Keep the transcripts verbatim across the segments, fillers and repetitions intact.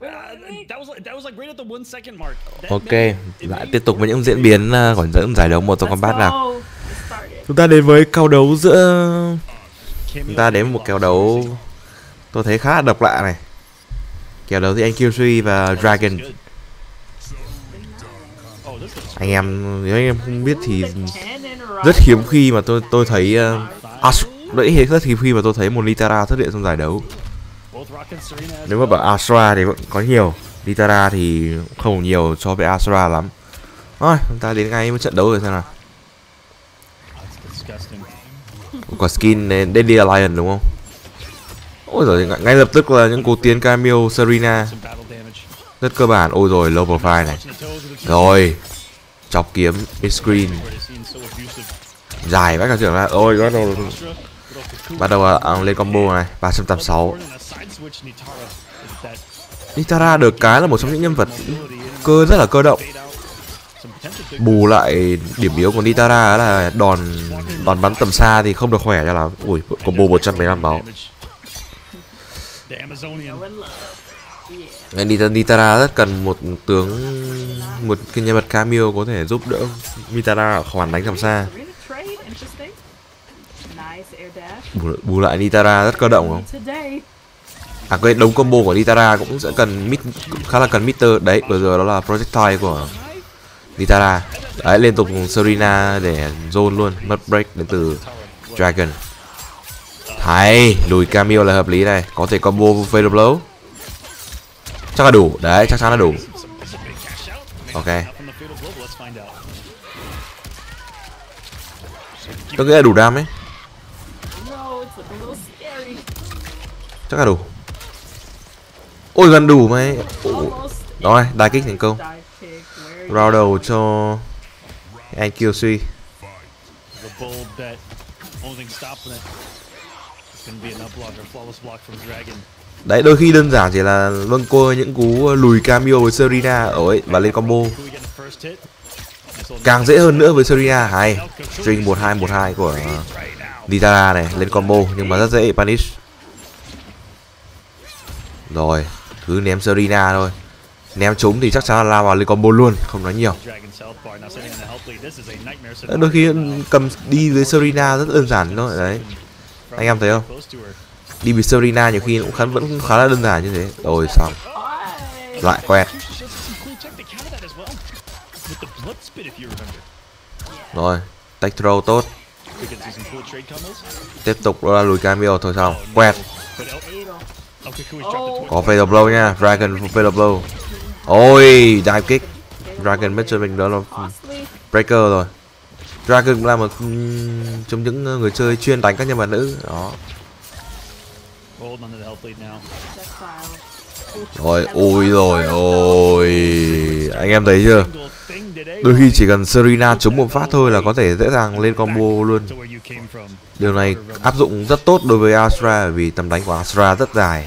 Ok, lại tiếp tục với những diễn biến uh, của những giải đấu Mortal Kombat nào. Chúng ta đến với kèo đấu giữa chúng ta đến với một kèo đấu tôi thấy khá là độc lạ này. Kèo đấu giữa anh Q ba và Dragon. Anh em nếu anh em không biết thì rất hiếm khi mà tôi tôi thấy uh, As đấy rất hiếm khi mà tôi thấy một Litara xuất hiện trong giải đấu. Nếu mà bảo Asura thì vẫn có nhiều, Litara thì không nhiều so với Asura lắm. Thôi, chúng ta đến ngay với trận đấu rồi xem nào. Có skin Deadly Alliance đúng không? Ôi rồi ngay lập tức là những cú tiến Camille Serena rất cơ bản. Ôi rồi low profile này. Rồi chọc kiếm screen dài vãi cả trưởng ra. Ôi bắt đầu bắt đầu à, lên combo này ba trăm tám mươi sáu. Nitara được cái là một trong những nhân vật cơ rất là cơ động. Bù lại điểm yếu của Nitara là đòn đòn bắn tầm xa thì không được khỏe cho lắm. Ui, combo một trăm mười lăm máu. Nitara rất cần một tướng, một cái nhân vật cameo có thể giúp đỡ Nitara ở khoản đánh tầm xa. Bù, bù lại Nitara rất cơ động không? À cái đống combo của Nitara cũng sẽ cần mid, khá là cần meter. Đấy, vừa rồi đó là projectile của Nitara. Đấy, liên tục Serena để zone luôn, mất break đến từ Dragon. Hay, lùi Camille là hợp lý này, có thể combo Fatal Blow. Chắc là đủ, đấy, chắc chắn là đủ. Ok. Tôi nghĩ là đủ đam ấy. Chắc là đủ. Ôi gần đủ mày. Rồi, đai kích thành công. Round đầu cho anh Q suy. Đấy, đôi khi đơn giản chỉ là luân cô những cú lùi Camille với Serena ấy và lên combo. Càng dễ hơn nữa với Serena. Hay string một hai một hai của Nitara này lên combo nhưng mà rất dễ punish. Rồi, cứ ném Serena thôi. Ném trúng thì chắc chắn là lao vào lên combo luôn, không nói nhiều. Đôi khi cầm đi với Serena rất đơn giản thôi đấy. Anh em thấy không? Đi với Serena nhiều khi cũng khá, vẫn khá là đơn giản như thế. Rồi xong. Lại quẹt. Rồi, tech throw tốt. Tiếp tục đó là lùi Camille thôi xong. Quẹt. Có Fatal Blow nha, Dragon Fatal Blow. Ôi, dive kick. Dragon biết cho mình đó là breaker rồi. Dragon cũng là một trong những người chơi chuyên đánh các nhân vật nữ đó. Rồi, ôi rồi, ôi. Anh em thấy chưa? Đôi khi chỉ cần Serena trúng một phát thôi là có thể dễ dàng lên combo luôn. Điều này áp dụng rất tốt đối với Asura vì tầm đánh của Asura rất dài.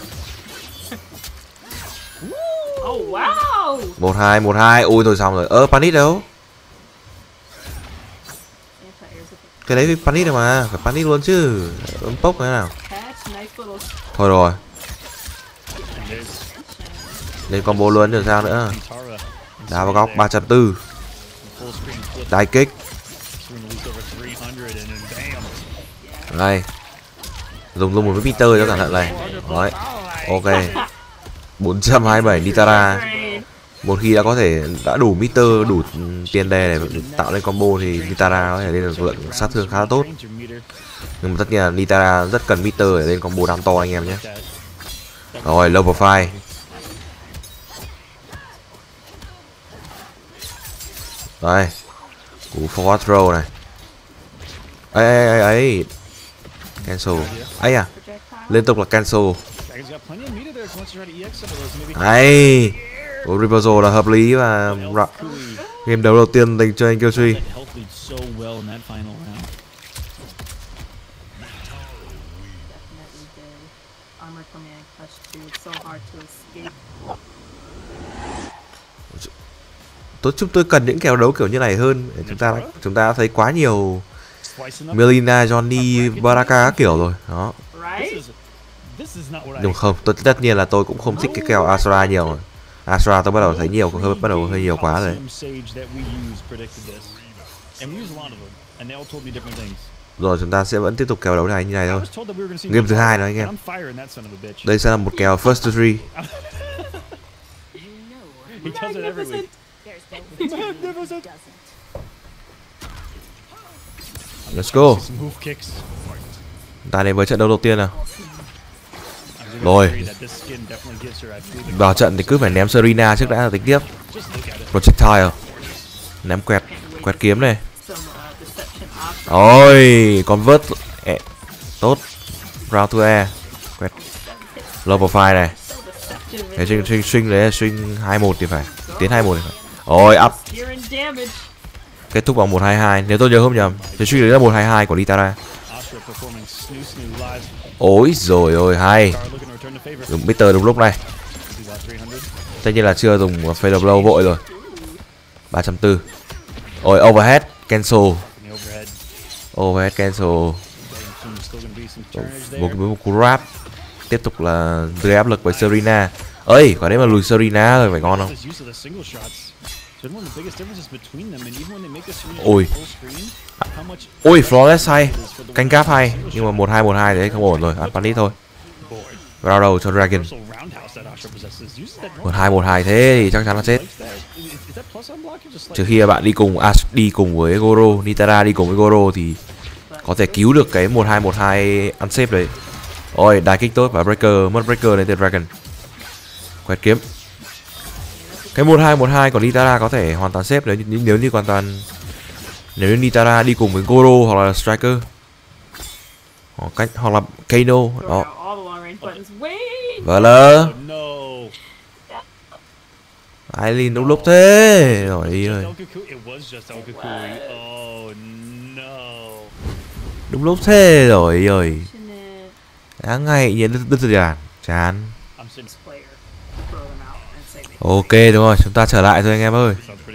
Một hai, một hai, ôi rồi xong rồi. Ơ, panic đâu? Cái đấy panic rồi mà, phải panic luôn chứ. Ấm pốc thế nào? Thôi rồi. Lên combo luôn được sao nữa. Đá vào góc ba trăm bốn. Đai kích. Đây. Dùng dùng một cái Peter cho cẩn thận này. Đấy. Ok. bốn trăm hai mươi bảy Nitara. Một khi đã có thể đã đủ meter, đủ tiền đề để tạo lên combo thì Nitara có thể lên được lượng sát thương khá là tốt. Nhưng mà tất nhiên là Nitara rất cần meter để lên combo đam to anh em nhé. Rồi, low profile. Đây. Cú forward throw này. Ấy ấy ấy ấy. Cancel. Ấy à. Liên tục là cancel. Đấy. Của reversal là hợp lý và game đấu đầu tiên dành cho anh Q suy. Tôi chúng tôi cần những kèo đấu kiểu như này hơn. Chúng ta chúng ta đã thấy quá nhiều Melina, Johnny, Baraka các kiểu rồi đó. Nhưng không, tôi tất nhiên là tôi cũng không thích cái kèo Asura nhiều. Asura tôi bắt đầu thấy nhiều, hơi bắt đầu hơi nhiều quá rồi. Rồi chúng ta sẽ vẫn tiếp tục kèo đấu này như này thôi. Game thứ hai đó anh em. Đây sẽ là một kèo first to three. Let's go. Ta đến với trận đấu đầu tiên nào. Rồi. Vào trận thì cứ phải ném Serena trước đã là tính tiếp. Projectile. Ném quẹt, quẹt kiếm này. Ôi, convert e. Tốt. Round to air. Quẹt. Low profile này. Cái swing swing swing đấy, swing hai một thì phải. Tiến hai một thì phải. Ôi, up. Kết thúc bằng một hai hai, nếu tôi nhớ không nhầm. Thì swing đấy là một hai hai của Litara. Ôi rồi ôi, hay. Dùng Bitter đúng lúc này. Tất nhiên là chưa dùng Fade of Blow vội rồi. ba trăm bốn. Ôi, overhead cancel. Overhead cancel. Một một cú grab. Tiếp tục là gây áp lực với Serena. Ơi, quả đấy mà lùi Serena rồi, phải ngon không? Ôi. Ôi, flawless hay. Canh cáp hay. Nhưng mà một hai một hai đấy không ổn rồi, ăn panic thôi. Vào đầu cho Dragon. một hai một hai thế thì chắc chắn là chết. Trừ khi bạn đi cùng Ash đi cùng với Goro, Nitara đi cùng với Goro thì có thể cứu được cái một hai một hai unsafe đấy. Ôi, đài kích tốt và breaker, mất breaker lên từ Dragon. Quẹt kiếm. Cái một hai một hai của Nitara có thể hoàn toàn xếp nếu như, nếu như hoàn toàn nếu như Nitara đi cùng với Goro hoặc là Striker. Hoặc cách hoặc là Kano đó. Vâng lơ. Aileen đúng lúc thế. Rồi đi rồi. Đúng lúc thế rồi rồi. Đáng ngày nhìn đứt rồi à. Chán. Ok đúng rồi, chúng ta trở lại thôi anh em ơi.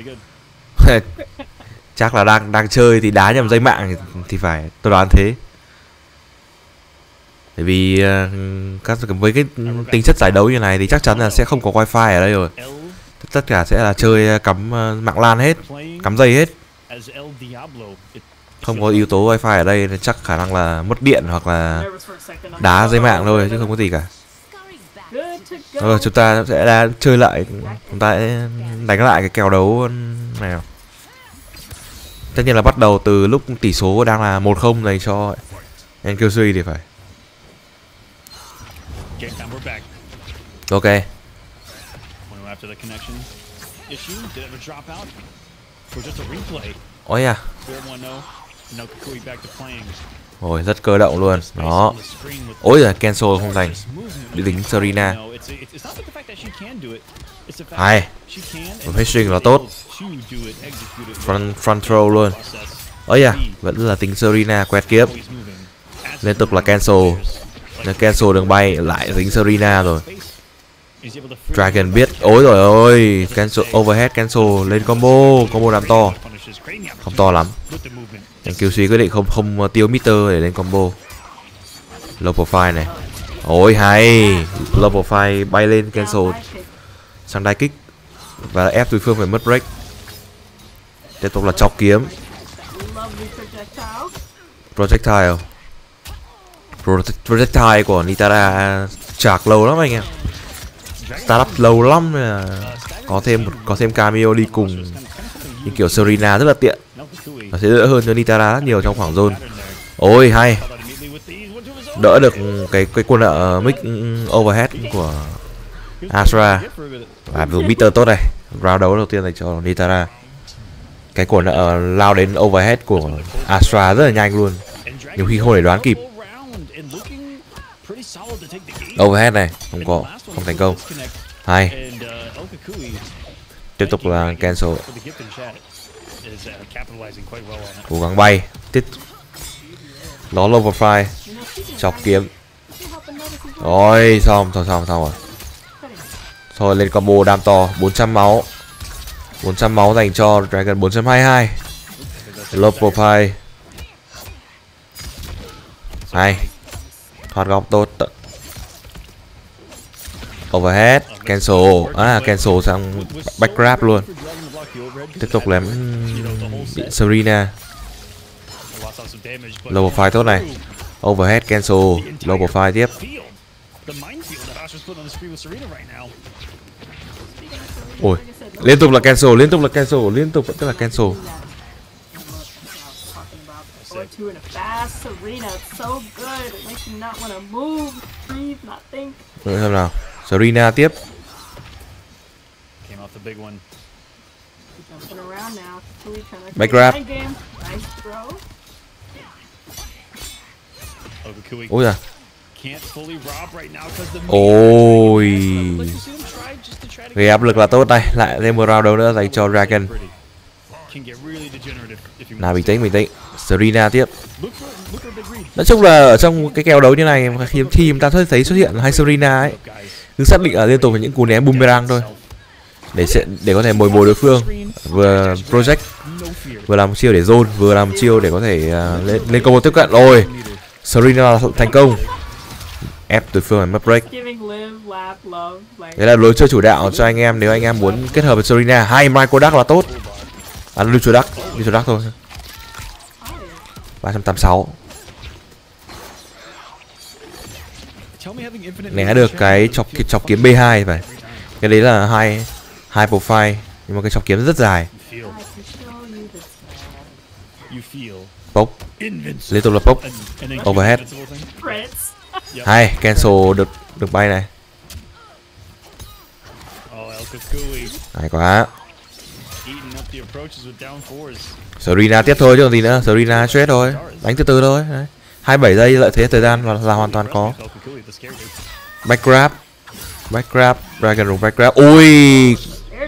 Chắc là đang đang chơi thì đá nhầm dây mạng thì, thì phải, tôi đoán thế. Bởi vì uh, các với cái tính chất giải đấu như này thì chắc chắn là sẽ không có wifi ở đây rồi. Tất cả sẽ là chơi cắm uh, mạng LAN hết, cắm dây hết. Không có yếu tố wifi ở đây thì chắc khả năng là mất điện hoặc là đá dây mạng thôi chứ không có gì cả. Rồi chúng ta sẽ đã chơi lại, chúng ta sẽ đánh lại cái kèo đấu này nào. Tất nhiên là bắt đầu từ lúc tỷ số đang là một không dành cho en quy xê thì phải. Ok. Ôi à. Ôi rất cơ động luôn. Đó. Ôi giời, cancel không thành. Đi tính Serena. Hay. Một hết swing là tốt. Front, front throw luôn. Ôi à, vẫn là tính Serena quẹt kiếp. Liên tục là cancel. Nếu cancel đường bay lại tính Serena rồi. Dragon biết. Ôi rồi ôi, cancel overhead cancel lên combo, combo đám to. Không to lắm. En quy xê quyết định không không tiêu meter để lên combo. Low profile này. Ôi hay. Low profile bay lên cancel sang đai kích và ép đối phương phải mất break. Tiếp tục là chọc kiếm. Projectile. Projectile của Nitara chạc lâu lắm anh em. Startup lâu lắm là có thêm có thêm cameo đi cùng như kiểu Serena rất là tiện. Nó sẽ đỡ hơn cho Nitara rất nhiều trong khoảng zone. Ôi hay. Đỡ được cái cái quân nợ mic overhead của Asura. Và dùng meter tốt này. Round đấu đầu tiên dành cho Nitara. Cái của nợ lao đến overhead của Asura rất là nhanh luôn. Nhiều khi không thể đoán kịp. Overhead này không có, không thành công. Hay. Tiếp tục là cancel. Cố gắng bay. Tiếp. Nó low profile. Chọc kiếm. Rồi xong, xong xong xong rồi. Thôi lên combo đam to, bốn trăm máu. bốn trăm máu dành cho Dragon bốn chấm hai hai. Low profile. Hay. Thoát góc tốt. Overhead, cancel. À, cancel sang back grab luôn. Tiếp tục làm Serena. Low profile tốt này. Overhead, cancel. Low profile tiếp. Ôi, liên tục là cancel, liên tục là cancel, liên tục vẫn là cancel. Two in a fast Serena, it's so good. It makes you not want to move, breathe, not think. Rồi xem nào. Serena tiếp. Came off the big one. Jumping around now. Back grab. Nice throw. Ôi da. Can't fully rob right now because the Ôi. Gây áp lực là tốt đây. Lại thêm một round đầu nữa dành cho Dragon. Nào bình tĩnh bình tĩnh. Serena tiếp. Nói chung là ở trong cái kèo đấu như này hiếm khi chúng ta thấy xuất hiện hai Serena ấy, cứ xác định là liên tục những cú ném boomerang thôi để sẽ, để có thể mồi mồi đối phương, vừa project vừa làm chiêu để zone, vừa làm chiêu để có thể uh, lên lên combo tiếp cận. Rồi Serena thành công ép đối phương phải mất break. Đấy là lối chơi chủ đạo cho anh em nếu anh em muốn kết hợp với Serena. Hai micro duck là tốt. À, neutral duck, neutral duck thôi. ba trăm tám mươi sáu. Né được cái chọc chọc kiếm B hai phải. Cái đấy là hai hai profile nhưng mà cái chọc kiếm rất dài. Pop. Liên tục là pop. Overhead. Hay cancel được được bay này. Hay quá. Serena tiếp thôi chứ còn gì nữa. Serena straight thôi, đánh từ từ thôi. Đấy. hai mươi bảy giây lợi thế thời gian là, là hoàn toàn có. Back grab, back grab, Dragon dùng back grab. Ui,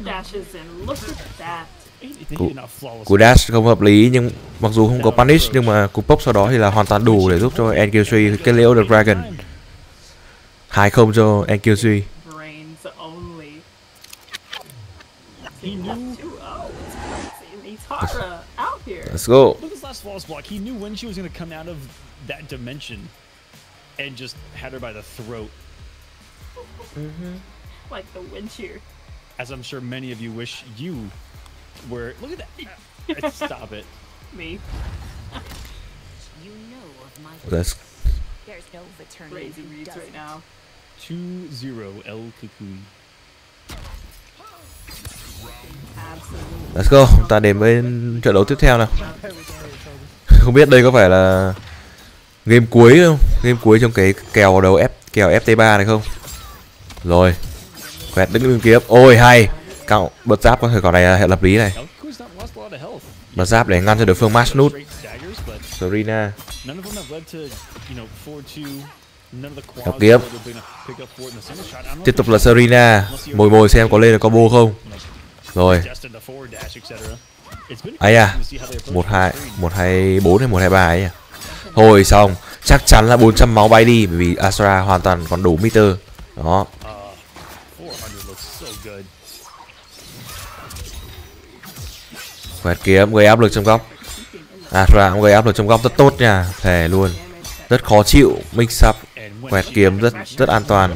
cú, cú dash không hợp lý nhưng mặc dù không có punish nhưng mà cú pop sau đó thì là hoàn toàn đủ để giúp cho en kiu xê kết liễu được Dragon. Hai không cho en kiu xê. Let's go. Look at his last false block. He knew when she was going to come out of that dimension and just had her by the throat. Mm-hmm. Like the wind shear. As I'm sure many of you wish you were. Look at that. Stop it. Me. You know of my Let's. There's no return. Crazy reads right now. two zero El Kukui. Let's go, ta đến với trận đấu tiếp theo nào. Không biết đây có phải là game cuối không? Game cuối trong cái kèo đấu F kèo ép tê ba này không? Rồi. Quẹt đứng bên kia. Ôi hay. Cậu bật giáp có thể có này là hệ lập lý này. Bật giáp để ngăn cho đối phương mash nút. Serena. Học kiếm. Tiếp tục là Serena. Mồi mồi xem có lên được combo không. Rồi. Ấy à, một hai một hai bốn hay một hai ba ấy à. Thôi xong, chắc chắn là bốn trăm máu bay đi bởi vì Astra hoàn toàn còn đủ meter. Đó. Quẹt kiếm gây áp lực trong góc. Astra cũng gây áp lực trong góc rất tốt nha, thề luôn. Rất khó chịu, mix up. Quẹt kiếm rất rất an toàn.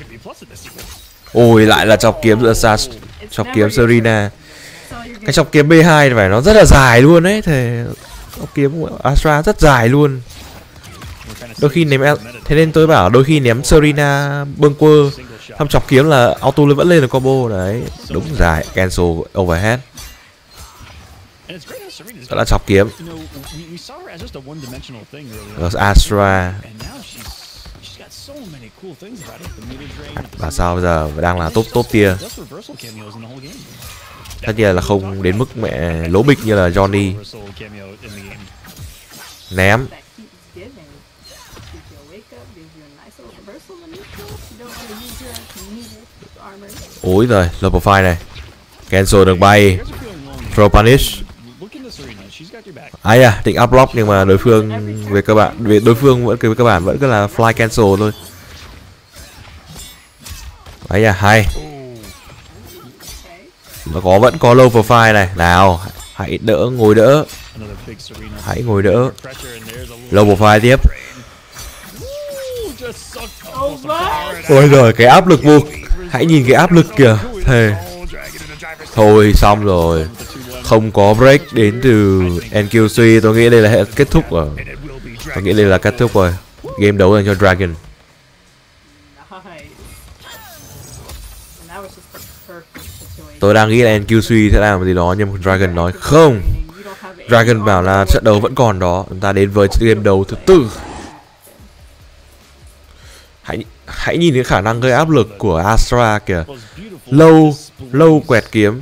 Ôi lại là chọc kiếm giữa xa chọc kiếm Serena. Cái chọc kiếm B hai này phải nó rất là dài luôn đấy, thề. Chọc kiếm của Astra rất dài luôn. Đôi khi ném thế nên tôi bảo đôi khi ném Serena bâng quơ thăm chọc kiếm là auto vẫn lên được combo đấy. Đúng dài, cancel overhead. Đó là chọc kiếm. Rồi Astra. Và sao bây giờ đang là top top tier. Tất nhiên là không đến mức mẹ lố bịch như là Johnny. Ném. Ôi giời, low profile này. Cancel được bay. Throw punish. Ai à, định up block nhưng mà đối phương về cơ bản về đối phương vẫn về cơ bản vẫn cứ là fly cancel thôi. Ấy à, hay. Nó có vẫn có low profile này. Nào, hãy đỡ, ngồi đỡ. Hãy ngồi đỡ. Low profile tiếp. Ôi rồi cái áp lực vô Hãy nhìn cái áp lực kìa. Thề. Thôi xong rồi. Không có break đến từ en quy xê. Tôi nghĩ đây là kết thúc rồi. Tôi nghĩ đây là kết thúc rồi. Game đấu dành cho Dragon. Tôi đang nghĩ là en quy xê sẽ làm gì đó, nhưng Dragon nói không. Dragon bảo là trận đấu vẫn còn đó. Chúng ta đến với game đấu thứ tư. Hãy hãy nhìn cái khả năng gây áp lực của Astra kìa. Lâu lâu quẹt kiếm.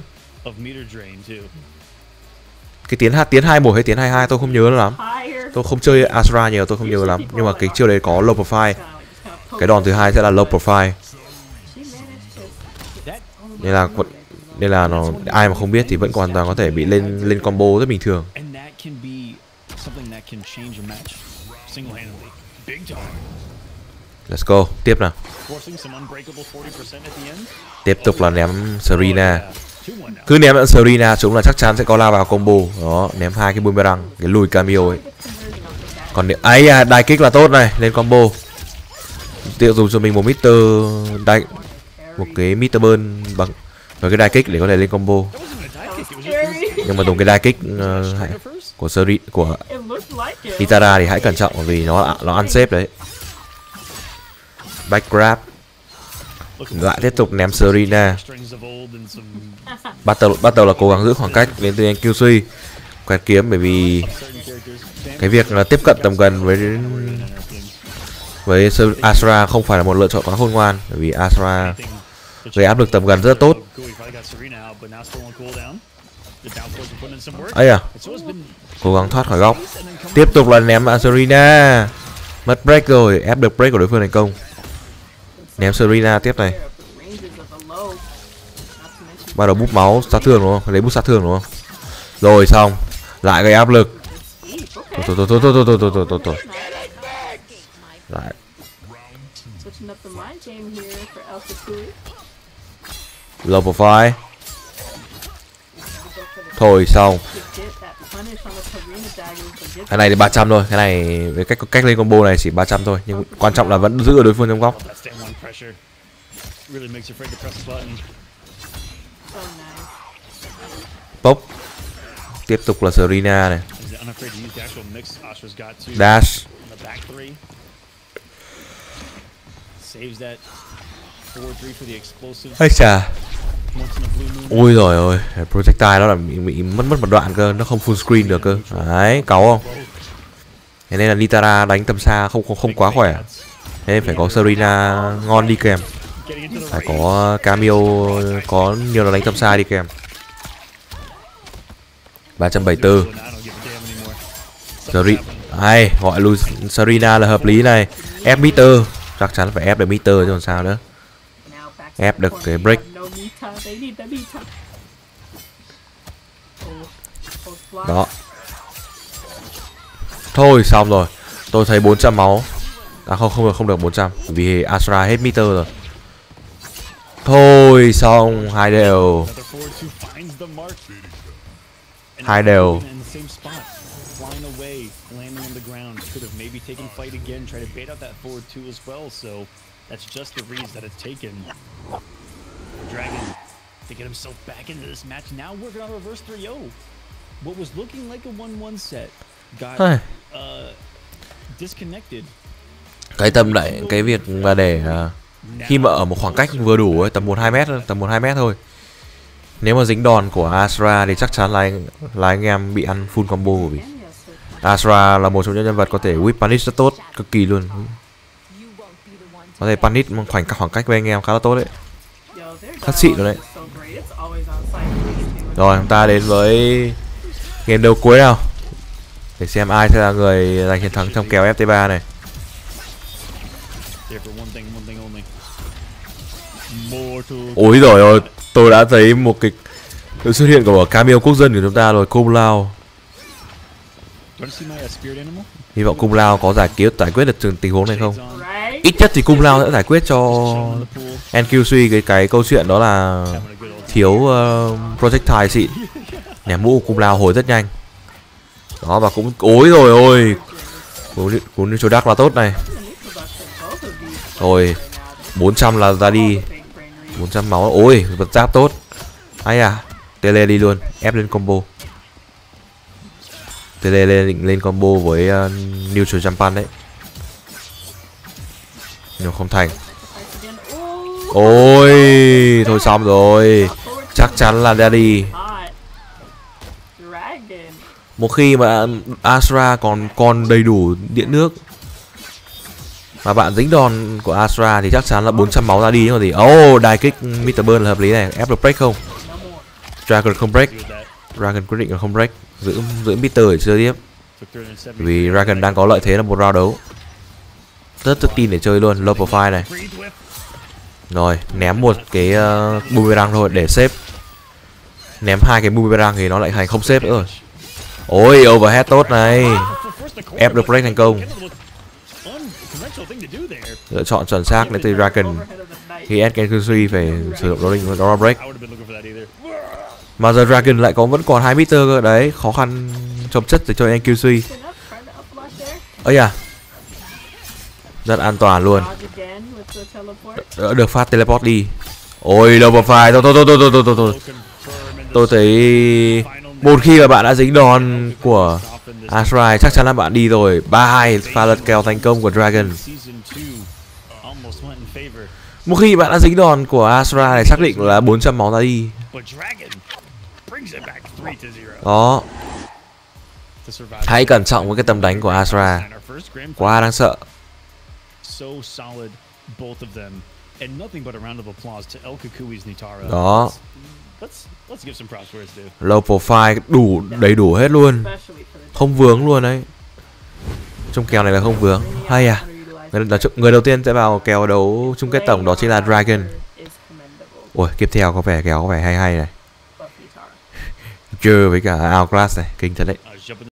Cái tiến tiến hai một hay tiến hai hai tôi không nhớ lắm. Tôi không chơi Astra nhiều, tôi không nhớ lắm. Nhưng mà cái chiêu đấy có low profile. Cái đòn thứ hai sẽ là low profile. Nên là nên là nó ai mà không biết thì vẫn hoàn toàn có thể bị lên lên combo rất bình thường. Let's go, tiếp nào. Tiếp tục là ném Serena. Cứ ném đạn Serena chúng là chắc chắn sẽ có la vào combo. Đó, ném hai cái boomerang, cái lùi cameo ấy. Còn ấy à, đai kích là tốt này, lên combo. Tự dùng cho mình một meter đai, một cái meter burn bằng với cái đai kích để có thể lên combo. Nhưng mà dùng cái đai kích uh, của Seri của Nitara thì hãy cẩn trọng vì nó nó ăn xếp đấy. Back grab. Lại tiếp tục ném Serena. Bắt đầu bắt đầu là cố gắng giữ khoảng cách đến từ en quy xê. Quẹt kiếm bởi vì cái việc là tiếp cận tầm gần với với Astra không phải là một lựa chọn quá khôn ngoan, bởi vì Astra gây áp lực tầm gần rất tốt. Ấy à, cố gắng thoát khỏi góc. Tiếp tục là ném Serena. Mất break rồi, ép được break của đối phương thành công. Ném Serena tiếp này. Bắt đầu búp máu sát thương đúng không? Lấy bút sát thương đúng không? Rồi xong, lại gây áp lực. Thôi thôi thôi thôi thôi thôi thôi thôi thôi. Lại. Low profile. Thôi xong. Cái này thì ba trăm thôi, cái này với cách cách lên combo này chỉ ba trăm thôi, nhưng quan trọng là vẫn giữ ở đối phương trong góc. Pop. Tiếp tục là Serena này. Dash. Ây chà. Ui rồi ôi, projectile nó là bị, bị mất mất một đoạn cơ, nó không full screen được cơ. Đấy, cáu không? Thế nên là Nitara đánh tầm xa không không, không quá khỏe. Thế nên phải có Serena ngon đi kèm. Phải có cameo có nhiều là đánh tầm xa đi kèm. ba trăm bảy mươi tư. Seri hay gọi lui Serena là hợp lý này. Ép meter, chắc chắn phải ép được meter chứ còn sao nữa. Ép được cái break. Đó. Thôi xong rồi. Tôi thấy bốn trăm máu. À không không được không được bốn trăm vì Astra hết meter rồi. Thôi xong, hai đều. Hai đều. That's just the reads that it's taken for Dragon to get himself back into this match. Now working on a reverse three oh. What was looking like a one one set got uh, disconnected. Cái tâm lại cái việc mà để uh, khi mà ở một khoảng cách vừa đủ ấy, tầm một hai mét, tầm một hai mét thôi. Nếu mà dính đòn của Astra thì chắc chắn là anh, là anh em bị ăn full combo của mình. Astra là một trong những nhân vật có thể whip punish rất tốt, cực kỳ luôn. Có thể punish khoảnh khoảng cách với anh em khá là tốt đấy. Thật xịn rồi đấy. Rồi chúng ta đến với game đấu cuối nào. Để xem ai sẽ là người giành chiến thắng trong kèo ép tê ba này. Ôi rồi ôi, tôi đã thấy một cái sự xuất hiện của cameo quốc dân của chúng ta rồi, Kung Lao. Hy vọng Kung Lao có giải cứu giải quyết được tình huống này không. Ít nhất thì Kung Lao sẽ giải quyết cho en quy xê cái cái câu chuyện đó là thiếu uh, projectile xịn. Ném mũ Kung Lao hồi rất nhanh. Đó và cũng ối rồi ôi. Cú như chỗ đắc là tốt này. Rồi bốn trăm là ra đi. bốn trăm máu. Ôi vật giáp tốt. Ai à, tele đi luôn, ép lên combo. Tele lên định lên combo với uh, neutral jump pan đấy, nhưng không thành. Ôi thôi xong rồi, chắc chắn là Daddy. Một khi mà Asura còn còn đầy đủ điện nước mà bạn dính đòn của Asura thì chắc chắn là bốn trăm máu ra đi. Còn gì. Oh, đài kích mít tơ Burn là hợp lý này. Ép được break không? Dragon không break. Dragon quyết định là không break. Giữ giữ mít tơ để chơi tiếp. Vì Dragon đang có lợi thế là một round đấu. Rất tự tin để chơi luôn. Low profile này. Rồi ném một cái uh, boomerang thôi để xếp. Ném hai cái boomerang thì nó lại thành không xếp nữa rồi. Ôi overhead tốt này. Ép được break thành công. Lựa chọn chuẩn xác để từ Dragon. Khi Kenkushi phải sử dụng rolling Dora break. Mà giờ Dragon lại có vẫn còn hai meter cơ đấy, khó khăn chống chất để cho Kenkushi. Ây à, rất an toàn luôn. Đỡ được phát teleport đi. Ôi đâu mà phải. Thôi thôi thôi thôi thôi thôi thôi. Tôi thấy một khi mà bạn đã dính đòn của Asura chắc chắn là bạn đi rồi. Ba hai pha lật kèo thành công của Dragon. Một khi bạn đã dính đòn của Asura này xác định là bốn trăm máu ra đi. Đó. Hãy cẩn trọng với cái tầm đánh của Asura. Quá đáng sợ. Đó. Low profile đủ đầy đủ hết luôn. Không vướng luôn đấy. Trong kèo này là không vướng. Hay à. Người, người đầu tiên sẽ vào kèo đấu chung kết tổng đó chính là Dragon. Ui, tiếp theo có vẻ kèo có vẻ hay hay này. Chưa với cả Outclass này, kinh thật đấy.